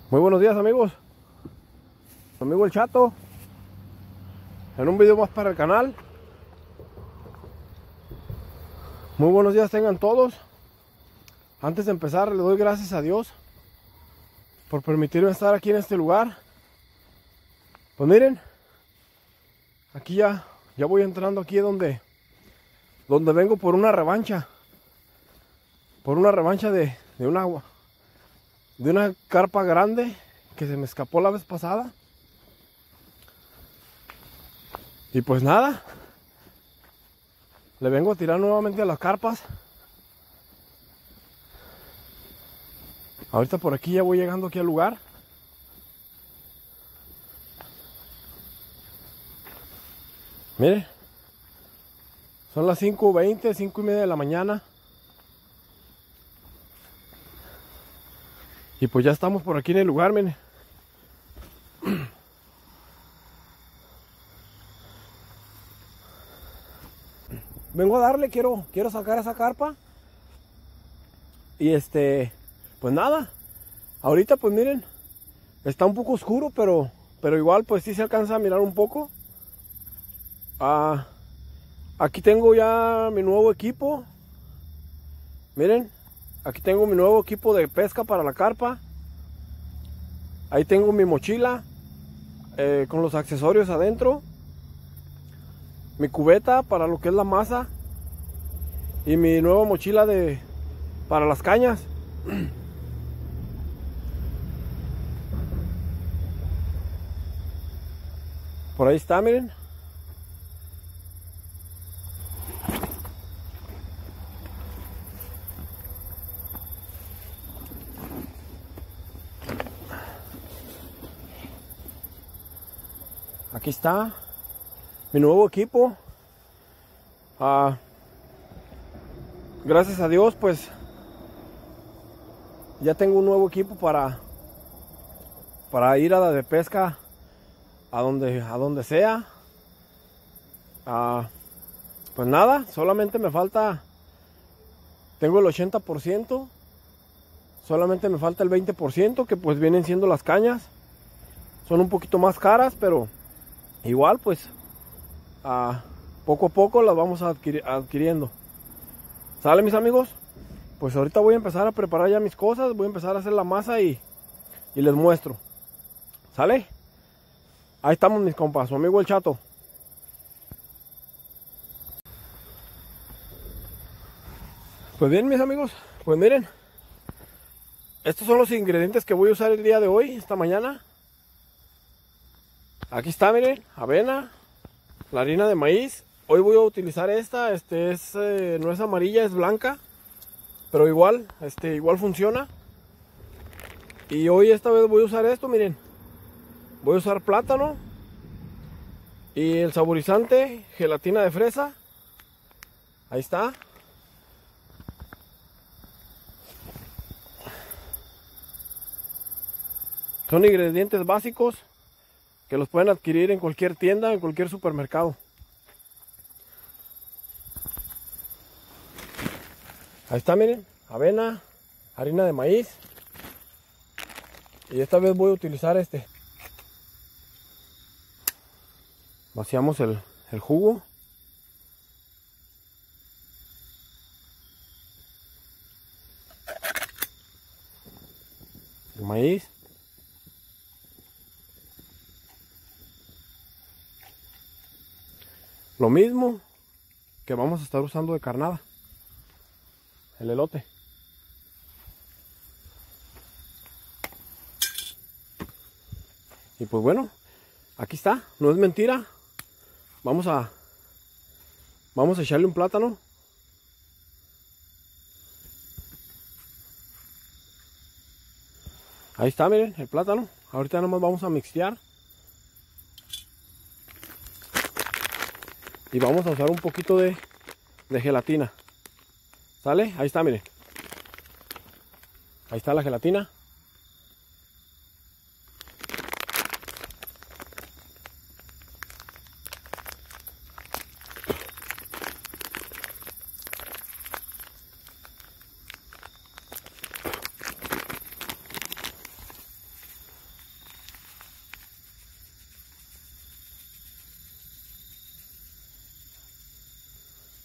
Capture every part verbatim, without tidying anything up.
Muy buenos días, amigos. Su amigo el Chato, en un video más para el canal. Muy buenos días tengan todos. Antes de empezar, le doy gracias a Dios por permitirme estar aquí en este lugar. Pues miren, aquí ya, ya voy entrando aquí donde, donde vengo por una revancha. Por una revancha de, de una agua. De una carpa grande que se me escapó la vez pasada. Y pues nada, le vengo a tirar nuevamente a las carpas. Ahorita por aquí ya voy llegando aquí al lugar. Mire, son las cinco veinte, cinco y media de la mañana. Y pues ya estamos por aquí en el lugar, miren. Vengo a darle, quiero, quiero sacar esa carpa. Y este, pues nada. Ahorita pues miren, está un poco oscuro, pero, pero igual pues sí se alcanza a mirar un poco. Ah, aquí tengo ya mi nuevo equipo. Miren. Aquí tengo mi nuevo equipo de pesca para la carpa. Ahí tengo mi mochila eh, con los accesorios adentro. Mi cubeta para lo que es la masa. Y mi nueva mochila de para las cañas. Por ahí está, miren. Aquí está mi nuevo equipo. Ah, gracias a Dios pues ya tengo un nuevo equipo para para ir a la de pesca a donde a donde sea. Ah, pues nada, solamente me falta, tengo el ochenta por ciento, solamente me falta el veinte por ciento, que pues vienen siendo las cañas. Son un poquito más caras, pero igual pues a poco a poco las vamos adquiri adquiriendo. ¿Sale, mis amigos? Pues ahorita voy a empezar a preparar ya mis cosas. Voy a empezar a hacer la masa y, y les muestro. ¿Sale? Ahí estamos, mis compas, su amigo el Chato. Pues bien, mis amigos, pues miren, estos son los ingredientes que voy a usar el día de hoy, esta mañana. Aquí está, miren, avena, la harina de maíz. Hoy voy a utilizar esta, este es, eh, no es amarilla, es blanca, pero igual, este, igual funciona. Y hoy esta vez voy a usar esto, miren, voy a usar plátano y el saborizante, gelatina de fresa. Ahí está. Son ingredientes básicos que los pueden adquirir en cualquier tienda, en cualquier supermercado. Ahí está, miren, avena, harina de maíz. Y esta vez voy a utilizar este. Vaciamos el, el jugo. El maíz. Lo mismo que vamos a estar usando de carnada, el elote. Y pues bueno, aquí está, no es mentira. Vamos a vamos a echarle un plátano. Ahí está, miren, el plátano. Ahorita nomás vamos a mixear. Y vamos a usar un poquito de, de gelatina. ¿Sale? Ahí está, miren. Ahí está la gelatina.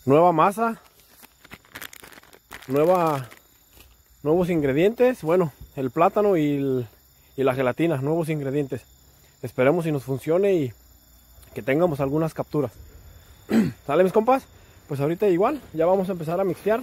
nueva masa, nueva, nuevos ingredientes. Bueno, el plátano y, el, y la gelatina, nuevos ingredientes. Esperemos si nos funcione y que tengamos algunas capturas. ¿Sale, mis compas? Pues ahorita igual, ya vamos a empezar a mixear.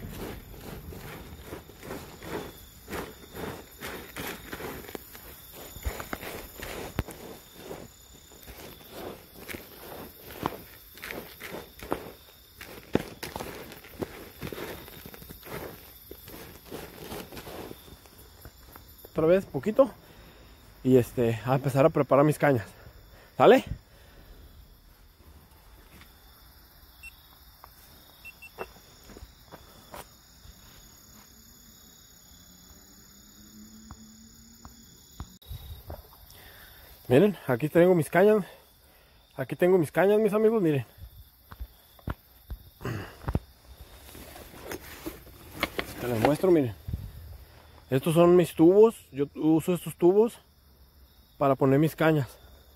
Otra vez, poquito. Y este, a empezar a preparar mis cañas. ¿Sale? Miren, aquí tengo mis cañas. Aquí tengo mis cañas, mis amigos, miren. Te les muestro, miren. Estos son mis tubos. Yo uso estos tubos para poner mis cañas.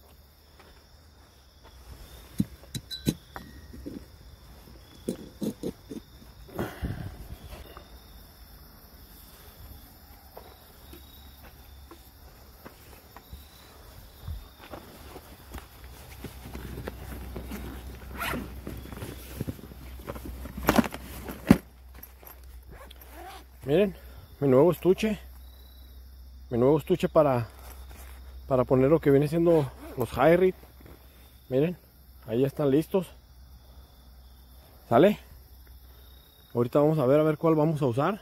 Miren, mi nuevo estuche. Mi nuevo estuche para, para poner lo que viene siendo los Hi-Rite. Miren, ahí están listos. ¿Sale? Ahorita vamos a ver a ver cuál vamos a usar.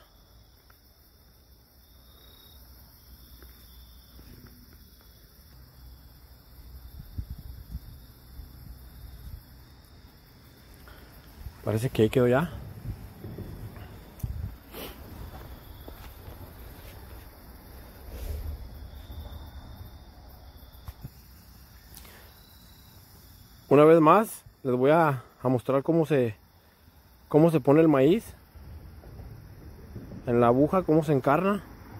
Parece que ahí quedó ya. Una vez más les voy a, a mostrar cómo se cómo se pone el maíz en la aguja, cómo se encarna.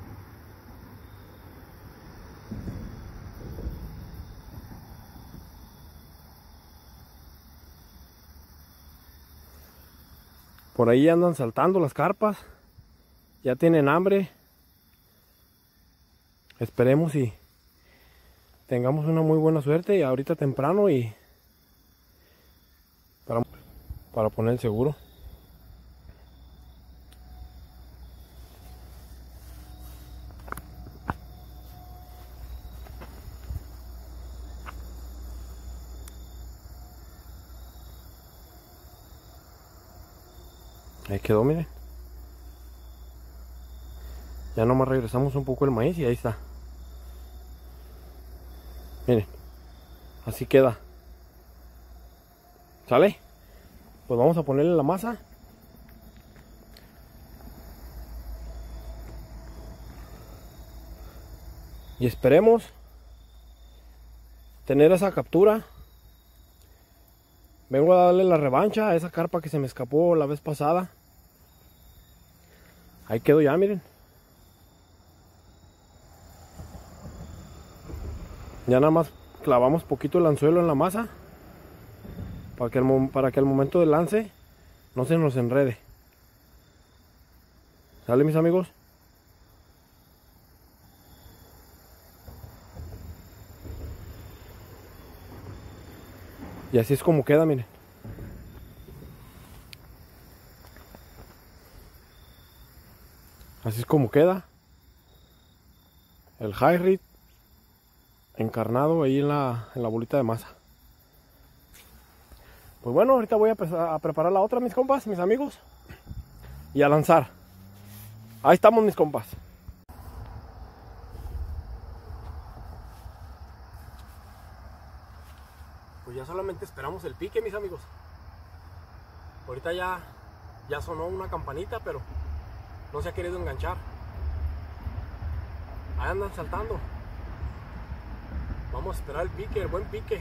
Por ahí andan saltando las carpas, ya tienen hambre. Esperemos y tengamos una muy buena suerte y ahorita temprano y Para, para poner el seguro. Ahí quedó, miren. Ya nomás regresamos un poco el maíz y ahí está. Miren, así queda. ¿Sale? Pues vamos a ponerle la masa. Y esperemos tener esa captura. Vengo a darle la revancha a esa carpa que se me escapó la vez pasada. Ahí quedó ya, miren. Ya nada más clavamos poquito el anzuelo en la masa. Para que, el, para que al momento del lance no se nos enrede. ¿Sale, mis amigos? Y así es como queda, miren. Así es como queda el Hi-Rite encarnado ahí en la, en la bolita de masa. Pues bueno, ahorita voy a, a preparar la otra, mis compas, mis amigos. Y a lanzar. Ahí estamos, mis compas. Pues ya solamente esperamos el pique, mis amigos. Ahorita ya, ya sonó una campanita, pero no se ha querido enganchar. Ahí andan saltando. Vamos a esperar el pique, el buen pique.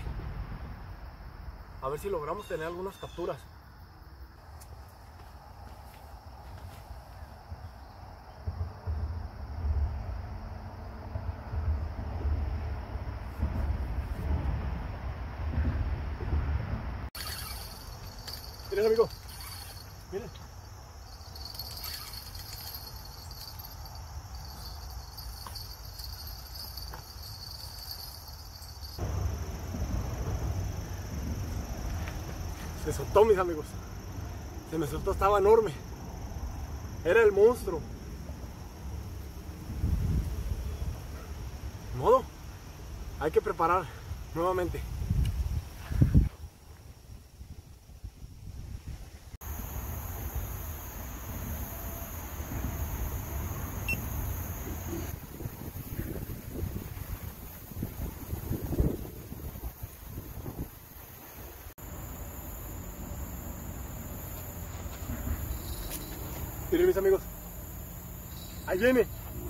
A ver si logramos tener algunas capturas. Miren, amigos, Miren. Se soltó, mis amigos. Se me soltó, estaba enorme. Era el monstruo. De modo, hay que preparar nuevamente. Miren, mis amigos, ahí viene.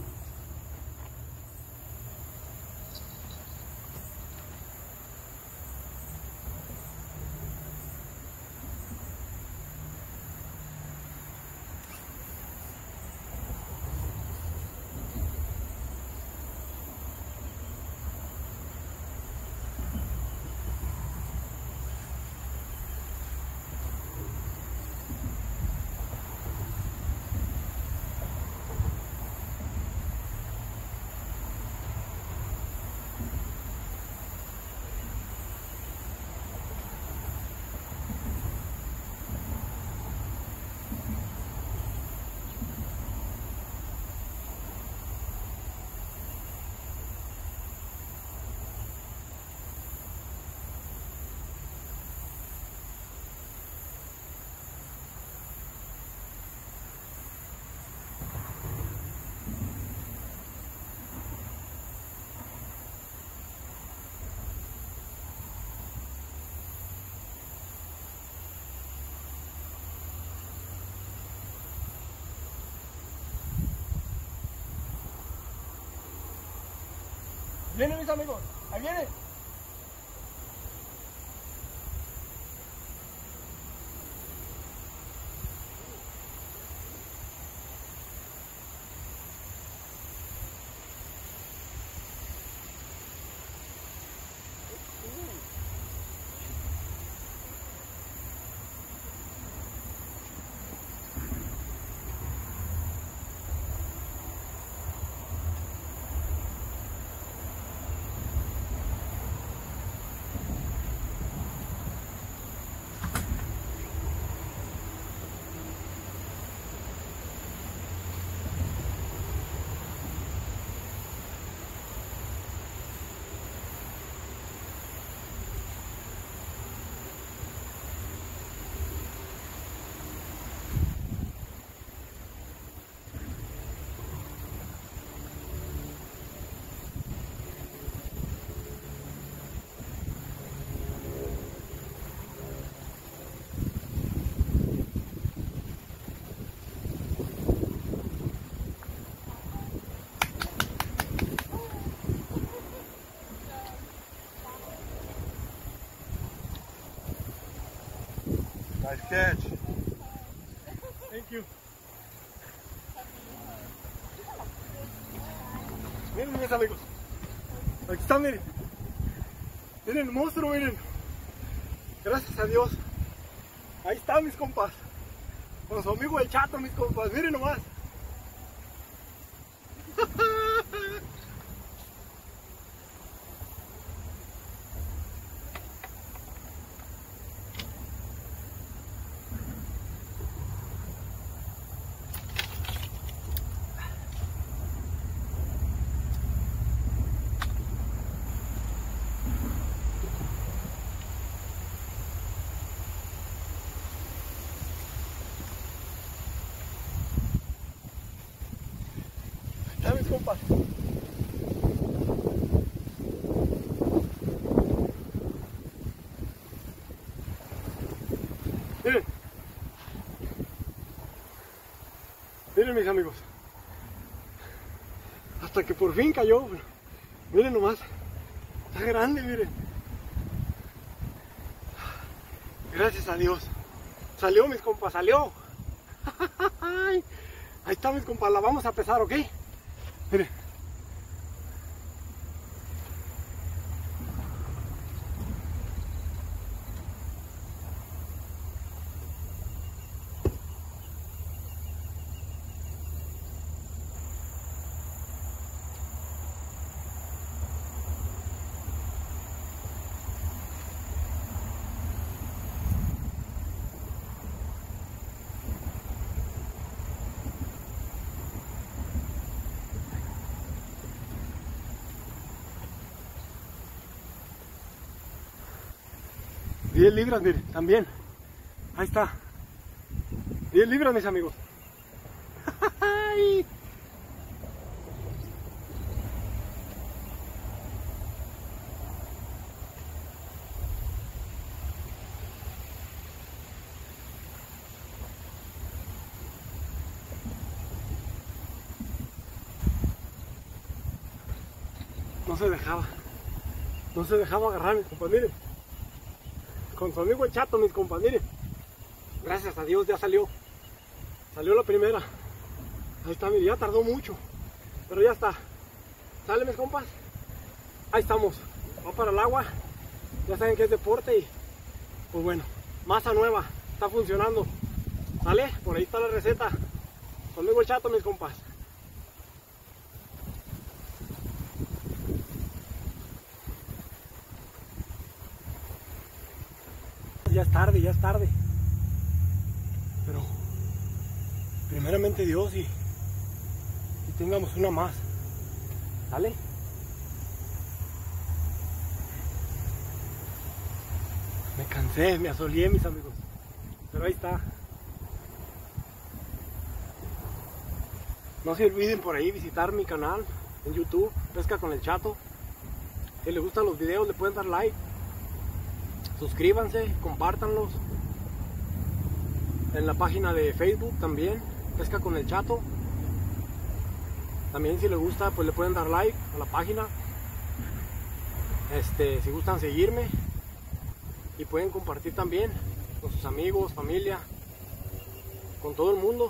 Viene, mis amigos, ahí viene. Nice catch. Thank you. Miren, mis amigos. Aquí está, miren. Miren, monstruo, miren. Gracias a Dios. Ahí están mis compas. Con su amigo el Chato, mis compas. Miren nomás. Ya, mis compas. Miren. Miren, mis amigos. Hasta que por fin cayó. Miren nomás. Está grande, miren. Gracias a Dios. Salió, mis compas, salió. Ahí está, mis compas. La vamos a pesar, ¿ok? Miren. diez libras, miren, también. Ahí está. diez libras, mis amigos. No se dejaba. No se dejaba agarrar, mis compas, miren. Con su amigo el Chato, mis compas, miren. Gracias a Dios ya salió. Salió la primera. Ahí está, miren, ya tardó mucho. Pero ya está. ¿Sale, mis compas? Ahí estamos. Va para el agua. Ya saben que es deporte y pues bueno, masa nueva. Está funcionando. ¿Sale? Por ahí está la receta. Conmigo el Chato, mis compas. Ya es tarde, ya es tarde. Pero primeramente Dios y, y tengamos una más. ¿Sale? Me cansé, me asoleé, mis amigos. Pero ahí está. No se olviden por ahí visitar mi canal en YouTube, Pesca con el Chato. Si les gustan los videos le pueden dar like. Suscríbanse, compártanlos. En la página de Facebook también, Pesca con el Chato. También si les gusta, pues le pueden dar like a la página. Este, si gustan seguirme. Y pueden compartir también con sus amigos, familia, con todo el mundo.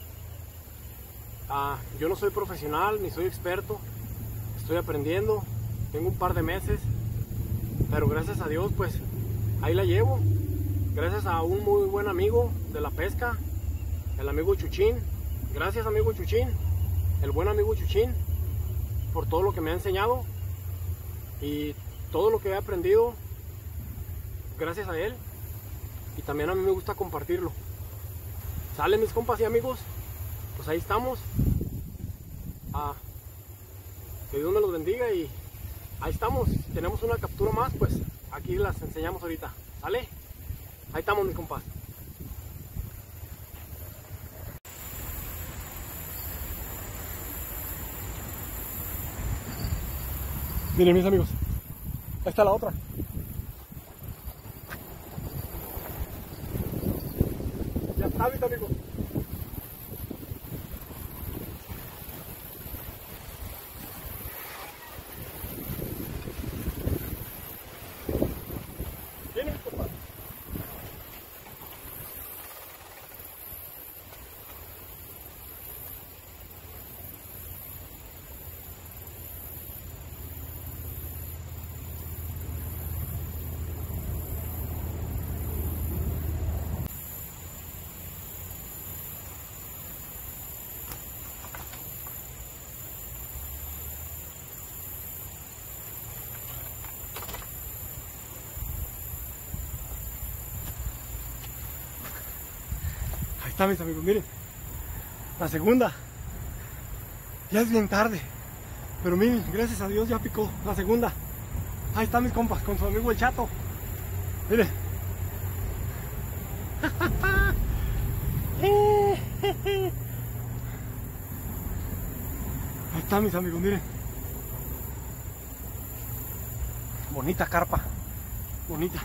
Ah, yo no soy profesional, ni soy experto. Estoy aprendiendo. Tengo un par de meses. Pero gracias a Dios, pues ahí la llevo. Gracias a un muy buen amigo de la pesca, el amigo Chuchín. Gracias, amigo Chuchín, el buen amigo Chuchín, por todo lo que me ha enseñado y todo lo que he aprendido. Gracias a él. Y también a mí me gusta compartirlo. ¿Sale, mis compas y amigos? Pues ahí estamos. Ah, que Dios me los bendiga y ahí estamos. Si tenemos una captura más, pues aquí las enseñamos ahorita. ¿Sale? Ahí estamos, mis compas. Miren, mis amigos, ahí está la otra. Ya está, mis amigos. Viene, mis compas. Ahí está, mis amigos, miren. La segunda. Ya es bien tarde. Pero miren, gracias a Dios ya picó la segunda. Ahí están mis compas con su amigo el Chato. Miren. Ahí están, mis amigos, miren. Bonita carpa. Bonita.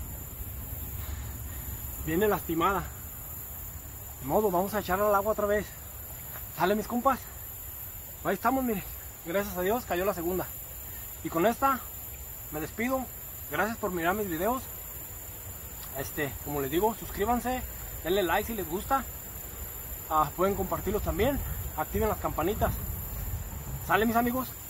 Viene lastimada. De modo, vamos a echarla al agua otra vez. ¿Sale, mis compas? Ahí estamos, miren. Gracias a Dios cayó la segunda. Y con esta me despido. Gracias por mirar mis videos. Este, como les digo, suscríbanse, denle like si les gusta. Ah, pueden compartirlos también. Activen las campanitas. ¿Sale, mis amigos?